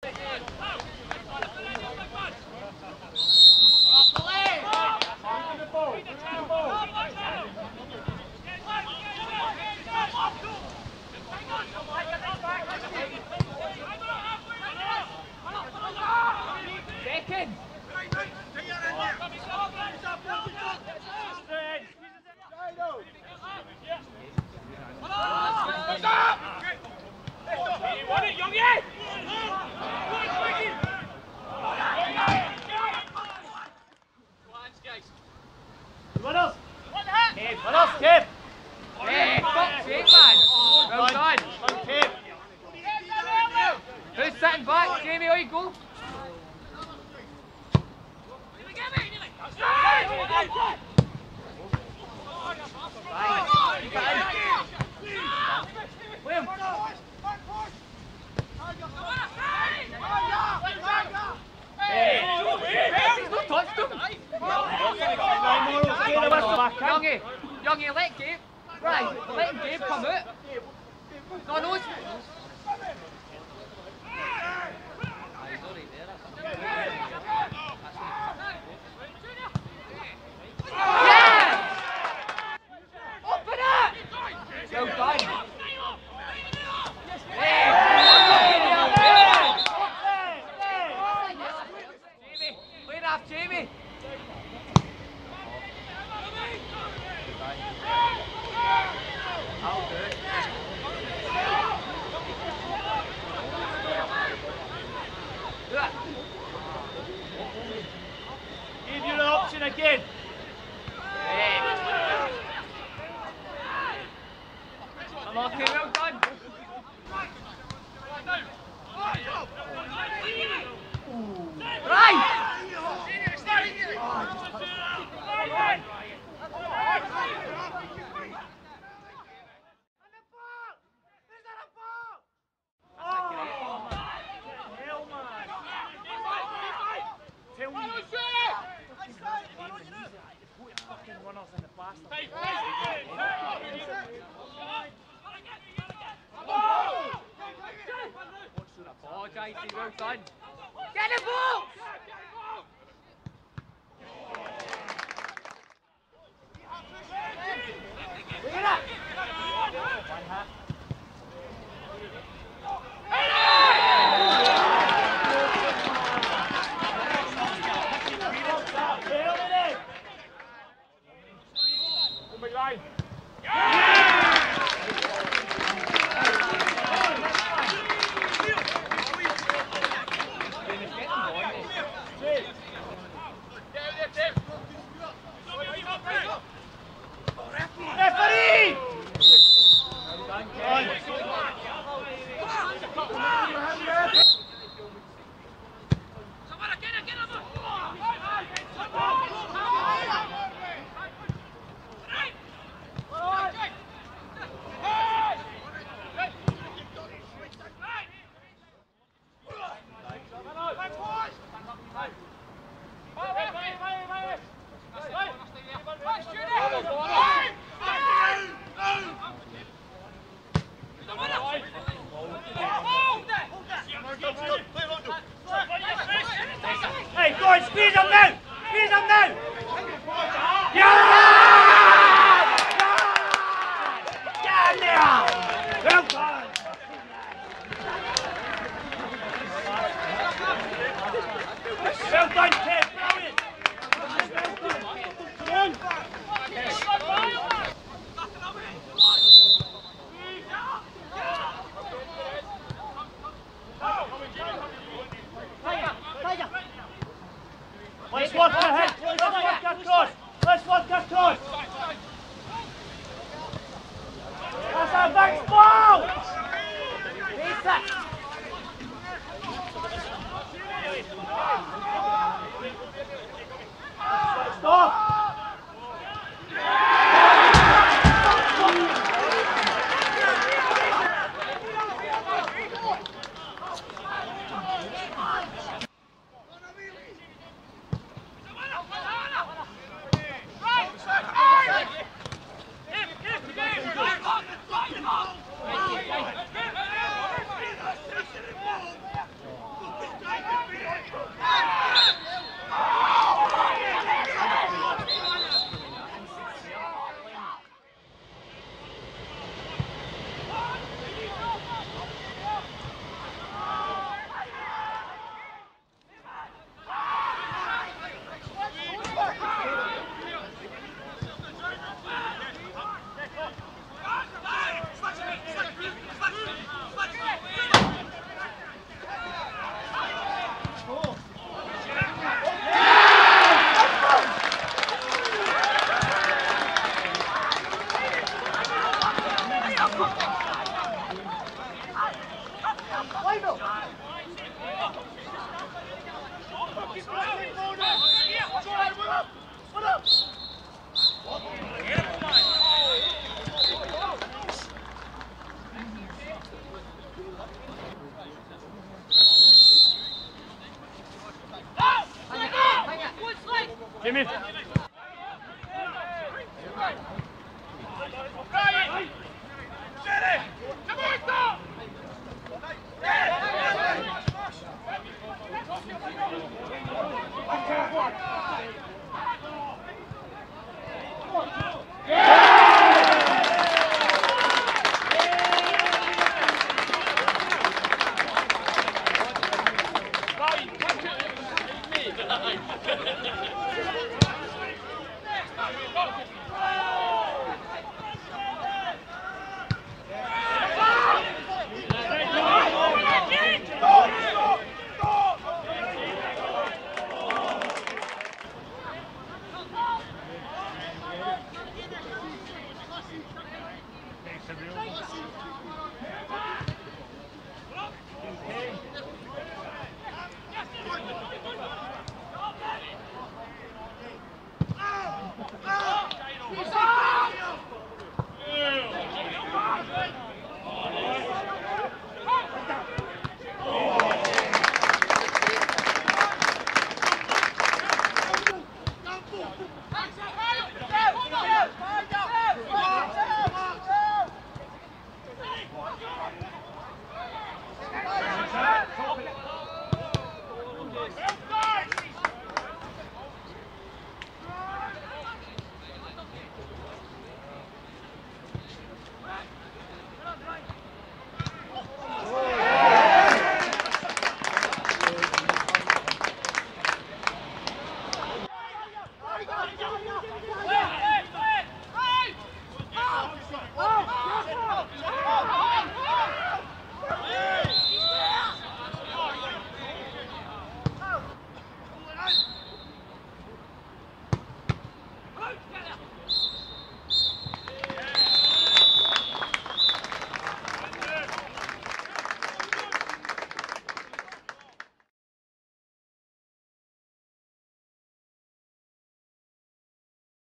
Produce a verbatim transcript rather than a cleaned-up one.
Youngie, Youngie, let Gabe, right, let Gabe come out. No, no, it's... Yeah! Open up! Well done. Jamie, play it off, Jamie. I'll do it. Do it. Give you an option again. Hey. I'm okay, well done. Right! Oh, J C, well done. Get the ball! Get up! Hey, go on, squeeze them now! Squeeze them now! Yeah! Get in there! Well done! Well done, kid! Brilliant! Come on! Let's work ahead, let's work across, let's work across. That's our Vics ball! Stop! Jimmy.